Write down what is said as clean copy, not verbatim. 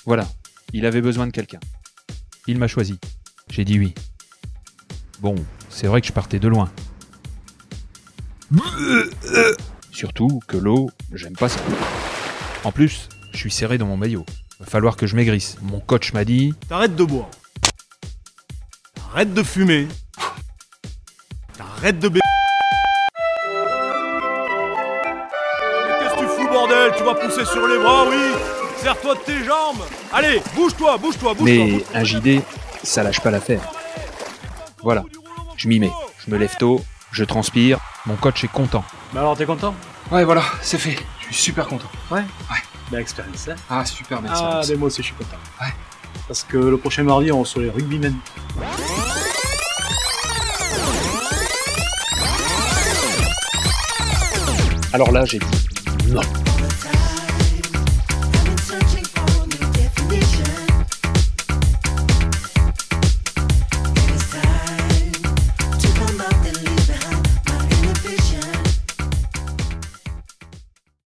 Voilà, il avait besoin de quelqu'un. Il m'a choisi. J'ai dit oui. Bon, c'est vrai que je partais de loin. Surtout que l'eau, j'aime pas ça. En plus, je suis serré dans mon maillot. Va falloir que je maigrisse. Mon coach m'a dit... T'arrêtes de boire. T'arrêtes de fumer. T'arrêtes de Mais qu'est-ce que tu fous, bordel? Tu vas pousser sur les bras, oui. Serre-toi de tes jambes. Allez, bouge-toi. Mais un JD, ça lâche pas l'affaire. Voilà, je m'y mets. Je me lève tôt, je transpire, mon coach est content. Mais alors, t'es content? Ouais, voilà, c'est fait. Je suis super content. Ouais. Ouais. Belle expérience, hein? Ah, super, merci. Ah, merci. mais moi aussi, je suis content. Ouais. Parce que le prochain mardi, on reçoit les rugbymen. Alors là, j'ai dit non.